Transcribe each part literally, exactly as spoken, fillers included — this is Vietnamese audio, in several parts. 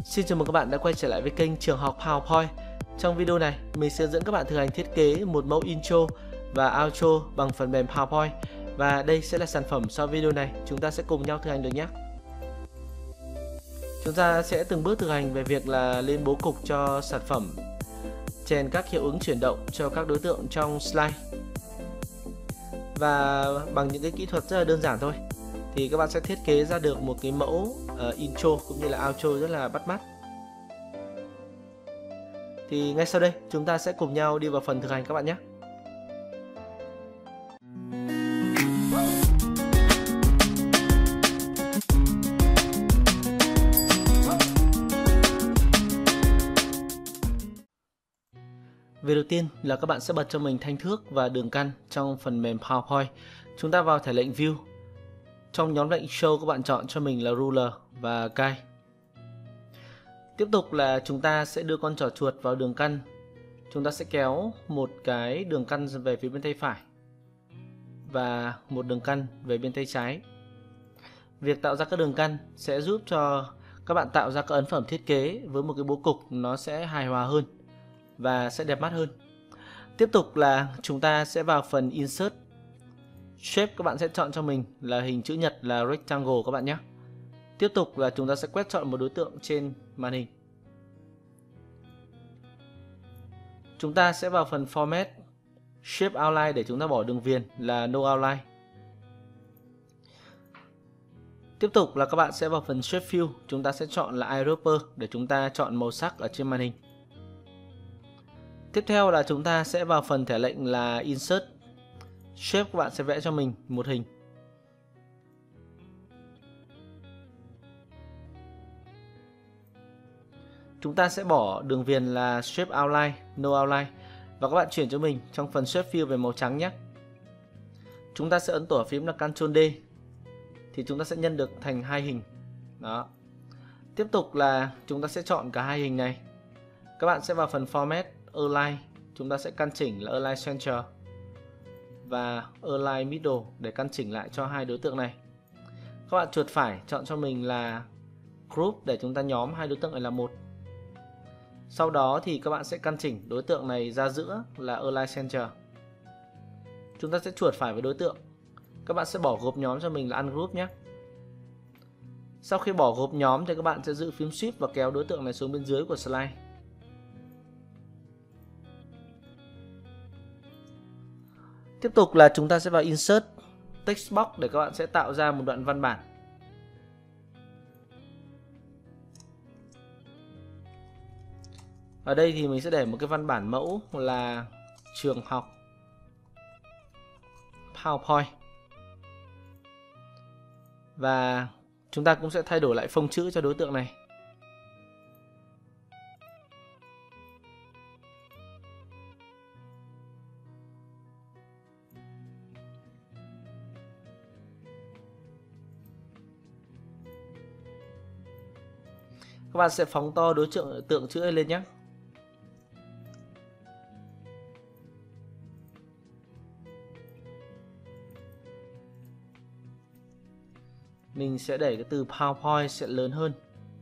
Xin chào mừng các bạn đã quay trở lại với kênh Trường học PowerPoint. Trong video này, mình sẽ dẫn các bạn thực hành thiết kế một mẫu intro và outro bằng phần mềm PowerPoint. Và đây sẽ là sản phẩm sau video này, chúng ta sẽ cùng nhau thực hành được nhé. Chúng ta sẽ từng bước thực hành về việc là lên bố cục cho sản phẩm, chèn các hiệu ứng chuyển động cho các đối tượng trong slide. Và bằng những cái kỹ thuật rất là đơn giản thôi thì các bạn sẽ thiết kế ra được một cái mẫu uh, intro cũng như là outro rất là bắt mắt. Thì ngay sau đây chúng ta sẽ cùng nhau đi vào phần thực hành các bạn nhé. Việc đầu tiên là các bạn sẽ bật cho mình thanh thước và đường căn trong phần mềm PowerPoint. Chúng ta vào thẻ lệnh View. Trong nhóm lệnh Show các bạn chọn cho mình là Ruler và Guide. Tiếp tục là chúng ta sẽ đưa con trỏ chuột vào đường căn. Chúng ta sẽ kéo một cái đường căn về phía bên tay phải và một đường căn về bên tay trái. Việc tạo ra các đường căn sẽ giúp cho các bạn tạo ra các ấn phẩm thiết kế với một cái bố cục nó sẽ hài hòa hơn và sẽ đẹp mắt hơn. Tiếp tục là chúng ta sẽ vào phần Insert. Shape các bạn sẽ chọn cho mình là hình chữ nhật là Rectangle các bạn nhé. Tiếp tục là chúng ta sẽ quét chọn một đối tượng trên màn hình. Chúng ta sẽ vào phần Format, Shape Outline để chúng ta bỏ đường viền là No Outline. Tiếp tục là các bạn sẽ vào phần Shape Fill, chúng ta sẽ chọn là Eyedropper để chúng ta chọn màu sắc ở trên màn hình. Tiếp theo là chúng ta sẽ vào phần thẻ lệnh là Insert. Shape các bạn sẽ vẽ cho mình một hình. Chúng ta sẽ bỏ đường viền là Shape Outline, No Outline và các bạn chuyển cho mình trong phần Shape Fill về màu trắng nhé. Chúng ta sẽ ấn tổ phím là Ctrl D thì chúng ta sẽ nhân được thành hai hình. Đó. Tiếp tục là chúng ta sẽ chọn cả hai hình này. Các bạn sẽ vào phần Format, Align, chúng ta sẽ căn chỉnh là Align Center và Align Middle để căn chỉnh lại cho hai đối tượng này. Các bạn chuột phải chọn cho mình là Group để chúng ta nhóm hai đối tượng này là một. Sau đó thì các bạn sẽ căn chỉnh đối tượng này ra giữa là Align Center. Chúng ta sẽ chuột phải với đối tượng. Các bạn sẽ bỏ gộp nhóm cho mình là Ungroup nhé. Sau khi bỏ gộp nhóm thì các bạn sẽ giữ phím Shift và kéo đối tượng này xuống bên dưới của slide. Tiếp tục là chúng ta sẽ vào Insert, Text Box để các bạn sẽ tạo ra một đoạn văn bản. Ở đây thì mình sẽ để một cái văn bản mẫu là trường học PowerPoint. Và chúng ta cũng sẽ thay đổi lại phông chữ cho đối tượng này. Các bạn sẽ phóng to đối tượng tượng chữ lên nhé. Mình sẽ để cái từ PowerPoint sẽ lớn hơn.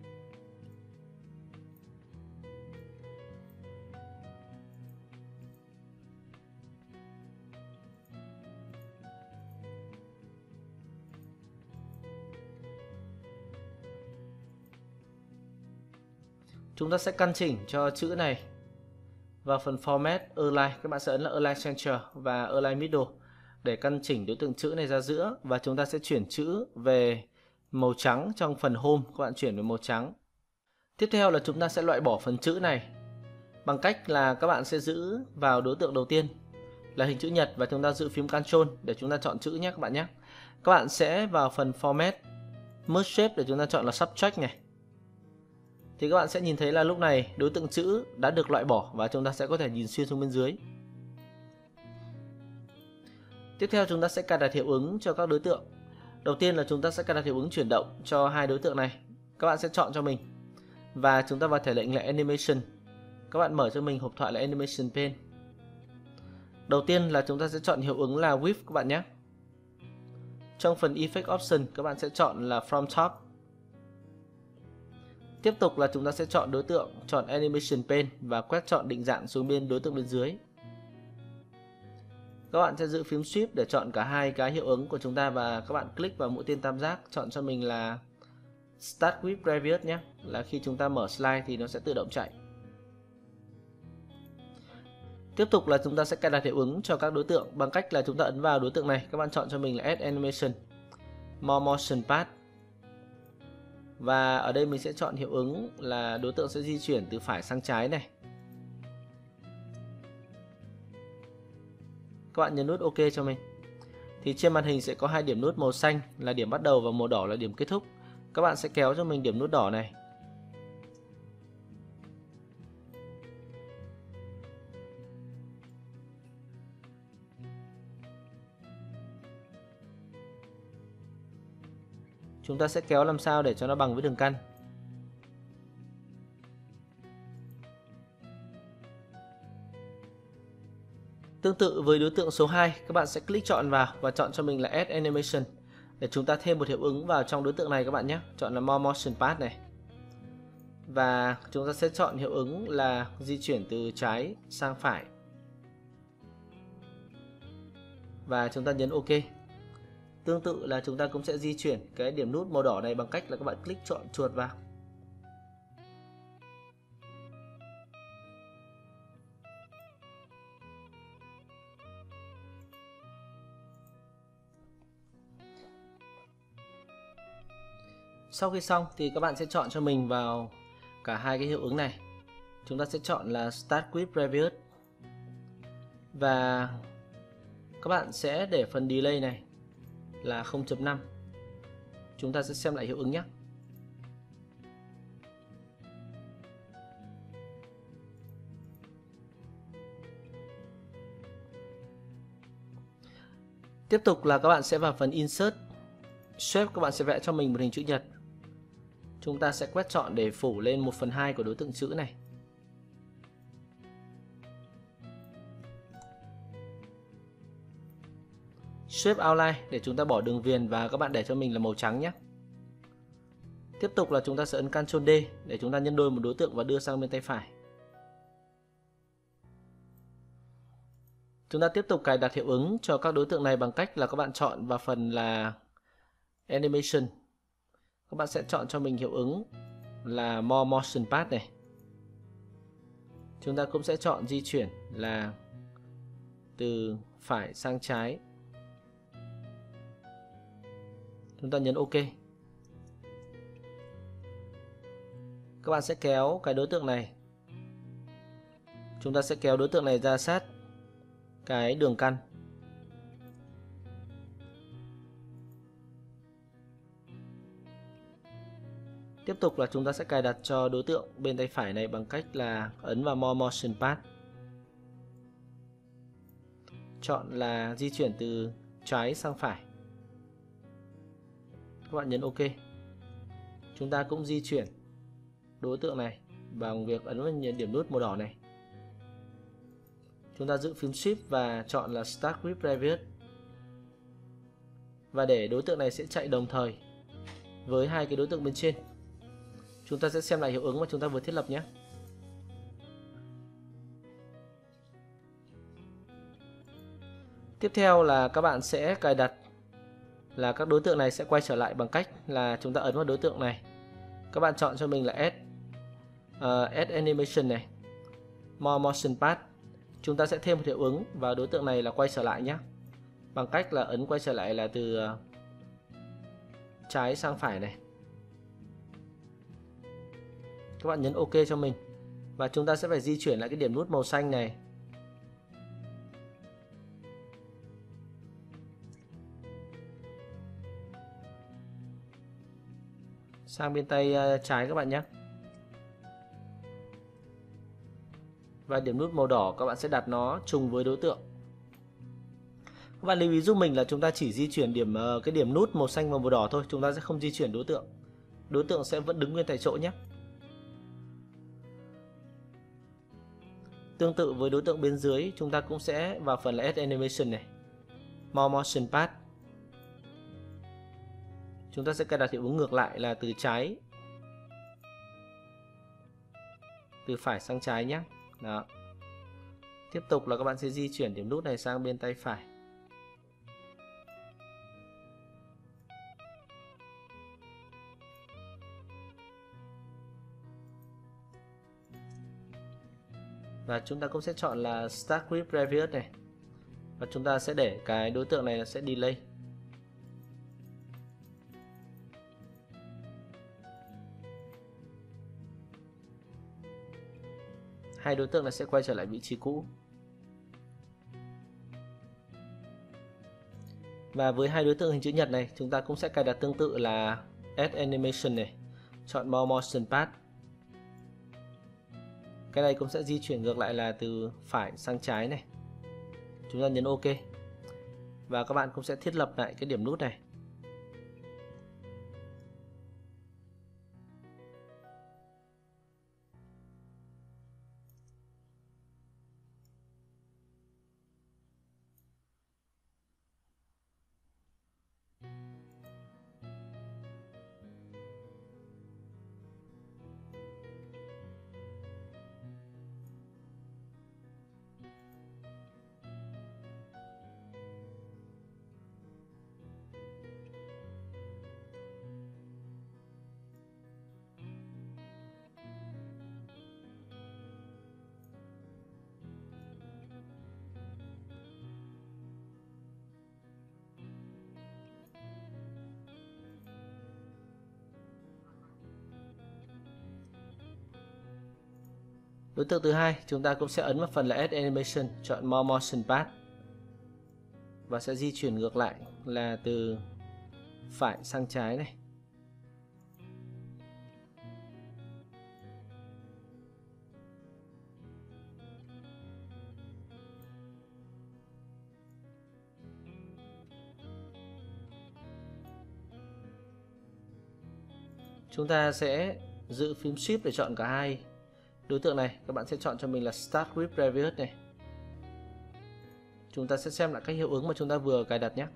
Chúng ta sẽ căn chỉnh cho chữ này vào phần Format, Align, các bạn sẽ ấn là Align Center và Align Middle để căn chỉnh đối tượng chữ này ra giữa. Và chúng ta sẽ chuyển chữ về màu trắng trong phần Home, các bạn chuyển về màu trắng. Tiếp theo là chúng ta sẽ loại bỏ phần chữ này bằng cách là các bạn sẽ giữ vào đối tượng đầu tiên là hình chữ nhật và chúng ta giữ phím Ctrl để chúng ta chọn chữ nhé các bạn nhé. Các bạn sẽ vào phần Format, Merge Shape để chúng ta chọn là Subtract này. Thì các bạn sẽ nhìn thấy là lúc này đối tượng chữ đã được loại bỏ và chúng ta sẽ có thể nhìn xuyên xuống bên dưới. Tiếp theo chúng ta sẽ cài đặt hiệu ứng cho các đối tượng. Đầu tiên là chúng ta sẽ cài đặt hiệu ứng chuyển động cho hai đối tượng này. Các bạn sẽ chọn cho mình và chúng ta vào thẻ lệnh là Animation. Các bạn mở cho mình hộp thoại là Animation Pane. Đầu tiên là chúng ta sẽ chọn hiệu ứng là Width các bạn nhé. Trong phần Effect Option các bạn sẽ chọn là From Top. Tiếp tục là chúng ta sẽ chọn đối tượng, chọn Animation Pane và quét chọn định dạng xuống bên đối tượng bên dưới. Các bạn sẽ giữ phím Shift để chọn cả hai cái hiệu ứng của chúng ta và các bạn click vào mũi tên tam giác, chọn cho mình là Start with Previous nhé, là khi chúng ta mở slide thì nó sẽ tự động chạy. Tiếp tục là chúng ta sẽ cài đặt hiệu ứng cho các đối tượng bằng cách là chúng ta ấn vào đối tượng này, các bạn chọn cho mình là Add Animation, More Motion Path. Và ở đây mình sẽ chọn hiệu ứng là đối tượng sẽ di chuyển từ phải sang trái này. Các bạn nhấn nút OK cho mình. Thì trên màn hình sẽ có hai điểm nút màu xanh là điểm bắt đầu và màu đỏ là điểm kết thúc. Các bạn sẽ kéo cho mình điểm nút đỏ này. Chúng ta sẽ kéo làm sao để cho nó bằng với đường căn. Tương tự với đối tượng số hai, các bạn sẽ click chọn vào và chọn cho mình là Add Animation để chúng ta thêm một hiệu ứng vào trong đối tượng này các bạn nhé. Chọn là More Motion Path này. Và chúng ta sẽ chọn hiệu ứng là di chuyển từ trái sang phải. Và chúng ta nhấn OK. Tương tự là chúng ta cũng sẽ di chuyển cái điểm nút màu đỏ này bằng cách là các bạn click chọn chuột vào. Sau khi xong thì các bạn sẽ chọn cho mình vào cả hai cái hiệu ứng này. Chúng ta sẽ chọn là Start with Previous. Và các bạn sẽ để phần delay này là không chấm năm. Chúng ta sẽ xem lại hiệu ứng nhé. Tiếp tục là các bạn sẽ vào phần Insert Shape, các bạn sẽ vẽ cho mình một hình chữ nhật. Chúng ta sẽ quét chọn để phủ lên một phần hai của đối tượng chữ này. Shape Outline để chúng ta bỏ đường viền và các bạn để cho mình là màu trắng nhé. Tiếp tục là chúng ta sẽ ấn Ctrl D để chúng ta nhân đôi một đối tượng và đưa sang bên tay phải. Chúng ta tiếp tục cài đặt hiệu ứng cho các đối tượng này bằng cách là các bạn chọn vào phần là Animation. Các bạn sẽ chọn cho mình hiệu ứng là More Motion Path này. Chúng ta cũng sẽ chọn di chuyển là từ phải sang trái. Chúng ta nhấn OK. Các bạn sẽ kéo cái đối tượng này. Chúng ta sẽ kéo đối tượng này ra sát cái đường căn. Tiếp tục là chúng ta sẽ cài đặt cho đối tượng bên tay phải này bằng cách là ấn vào More Motion Path. Chọn là di chuyển từ trái sang phải. Các bạn nhấn OK. Chúng ta cũng di chuyển đối tượng này bằng việc ấn vào điểm nút màu đỏ này. Chúng ta giữ phím Shift và chọn là Start with Previous. Và để đối tượng này sẽ chạy đồng thời với hai cái đối tượng bên trên. Chúng ta sẽ xem lại hiệu ứng mà chúng ta vừa thiết lập nhé. Tiếp theo là các bạn sẽ cài đặt là các đối tượng này sẽ quay trở lại bằng cách là chúng ta ấn vào đối tượng này. Các bạn chọn cho mình là Add, uh, Add Animation này, More Motion Path. Chúng ta sẽ thêm một hiệu ứng vào đối tượng này là quay trở lại nhé. Bằng cách là ấn quay trở lại là từ uh, trái sang phải này. Các bạn nhấn OK cho mình. Và chúng ta sẽ phải di chuyển lại cái điểm nút màu xanh này. Sang bên tay trái các bạn nhé. Và điểm nút màu đỏ các bạn sẽ đặt nó trùng với đối tượng. Các bạn lưu ý giúp mình là chúng ta chỉ di chuyển điểm cái điểm nút màu xanh và màu đỏ thôi. Chúng ta sẽ không di chuyển đối tượng. Đối tượng sẽ vẫn đứng nguyên tại chỗ nhé. Tương tự với đối tượng bên dưới, chúng ta cũng sẽ vào phần là Add Animation này, More Motion Path. Chúng ta sẽ cài đặt hiệu ứng ngược lại là từ trái từ phải sang trái nhé. Đó. Tiếp tục là các bạn sẽ di chuyển điểm nút này sang bên tay phải. Và chúng ta cũng sẽ chọn là Start with Previous này. Và chúng ta sẽ để cái đối tượng này sẽ delay. Hai đối tượng này sẽ quay trở lại vị trí cũ. Và với hai đối tượng hình chữ nhật này, chúng ta cũng sẽ cài đặt tương tự là Add Animation này. Chọn More Motion Path. Cái này cũng sẽ di chuyển ngược lại là từ phải sang trái này. Chúng ta nhấn OK. Và các bạn cũng sẽ thiết lập lại cái điểm nút này. Đối tượng thứ hai, chúng ta cũng sẽ ấn vào phần là Add Animation, chọn More Motion Path và sẽ di chuyển ngược lại là từ phải sang trái này. Chúng ta sẽ giữ phím Shift để chọn cả hai đối tượng này. Các bạn sẽ chọn cho mình là Start with Previous này. Chúng ta sẽ xem lại các hiệu ứng mà chúng ta vừa cài đặt nhé.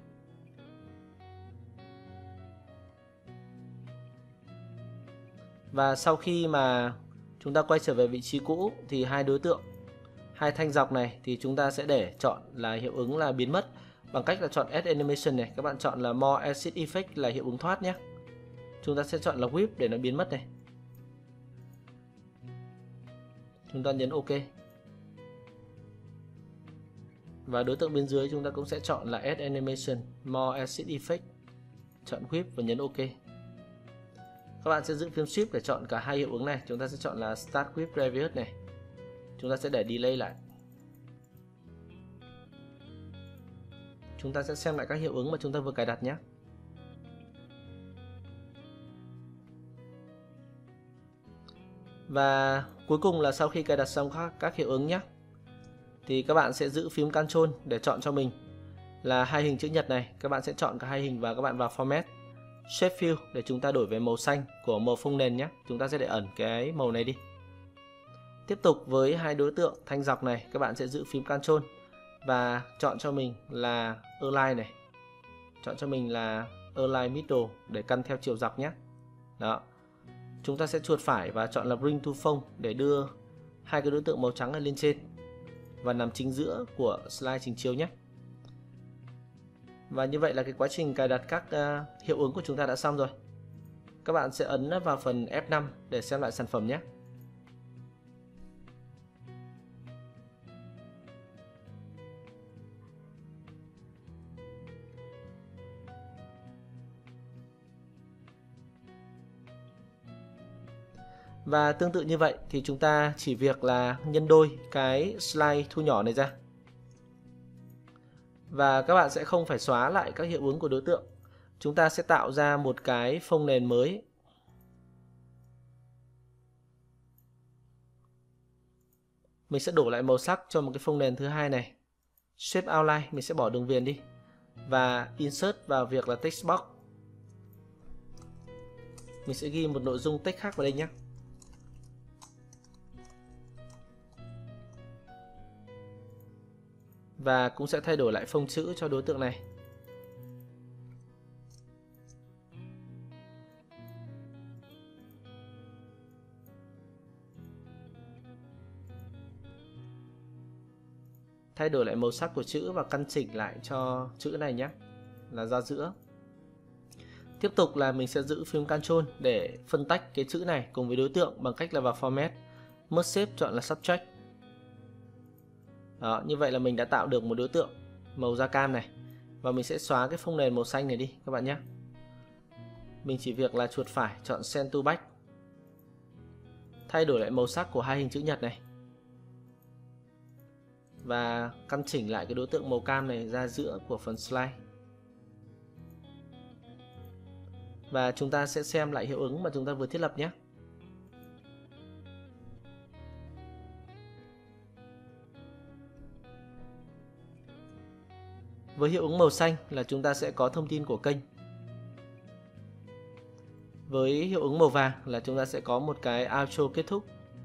Và sau khi mà chúng ta quay trở về vị trí cũ thì hai đối tượng, hai thanh dọc này thì chúng ta sẽ để chọn là hiệu ứng là biến mất bằng cách là chọn Add Animation này. Các bạn chọn là More Exit Effect là hiệu ứng thoát nhé. Chúng ta sẽ chọn là Whip để nó biến mất này. Chúng ta nhấn OK. Và đối tượng bên dưới chúng ta cũng sẽ chọn là Add Animation, More Exit Effect, chọn Whip và nhấn OK. Các bạn sẽ giữ phím Shift để chọn cả hai hiệu ứng này. Chúng ta sẽ chọn là Start with Previous này. Chúng ta sẽ để delay lại. Chúng ta sẽ xem lại các hiệu ứng mà chúng ta vừa cài đặt nhé. Và cuối cùng là sau khi cài đặt xong các, các hiệu ứng nhé, thì các bạn sẽ giữ phím Ctrl để chọn cho mình là hai hình chữ nhật này. Các bạn sẽ chọn cả hai hình và các bạn vào Format, Shape Fill để chúng ta đổi về màu xanh của màu phông nền nhé. Chúng ta sẽ để ẩn cái màu này đi. Tiếp tục với hai đối tượng thanh dọc này, các bạn sẽ giữ phím Ctrl và chọn cho mình là Align này. Chọn cho mình là Align Middle để căn theo chiều dọc nhé. Đó. Chúng ta sẽ chuột phải và chọn là Bring to Phông để đưa hai cái đối tượng màu trắng lên trên và nằm chính giữa của slide trình chiếu nhé. Và như vậy là cái quá trình cài đặt các uh, hiệu ứng của chúng ta đã xong rồi. Các bạn sẽ ấn vào phần F năm để xem lại sản phẩm nhé. Và tương tự như vậy thì chúng ta chỉ việc là nhân đôi cái slide thu nhỏ này ra. Và các bạn sẽ không phải xóa lại các hiệu ứng của đối tượng. Chúng ta sẽ tạo ra một cái phông nền mới. Mình sẽ đổ lại màu sắc cho một cái phông nền thứ hai này. Shape Outline, mình sẽ bỏ đường viền đi. Và Insert vào việc là Text Box. Mình sẽ ghi một nội dung text khác vào đây nhé. Và cũng sẽ thay đổi lại phông chữ cho đối tượng này. thay đổi lại màu sắc của chữ và căn chỉnh lại cho chữ này nhé, là ra giữa. Tiếp tục là mình sẽ giữ phím Ctrl để phân tách cái chữ này cùng với đối tượng bằng cách là vào Format, Merge Shape, chọn là Subtract. Đó, như vậy là mình đã tạo được một đối tượng màu da cam này. Và mình sẽ xóa cái phông nền màu xanh này đi các bạn nhé. Mình chỉ việc là chuột phải chọn Send to Back, thay đổi lại màu sắc của hai hình chữ nhật này và căn chỉnh lại cái đối tượng màu cam này ra giữa của phần slide. Và chúng ta sẽ xem lại hiệu ứng mà chúng ta vừa thiết lập nhé. Với hiệu ứng màu xanh là chúng ta sẽ có thông tin của kênh. Với hiệu ứng màu vàng là chúng ta sẽ có một cái outro kết thúc.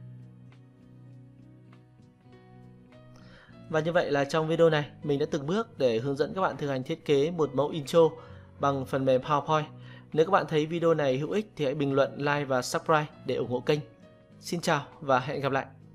Và như vậy là trong video này mình đã từng bước để hướng dẫn các bạn thực hành thiết kế một mẫu intro bằng phần mềm PowerPoint. Nếu các bạn thấy video này hữu ích thì hãy bình luận, like và subscribe để ủng hộ kênh. Xin chào và hẹn gặp lại.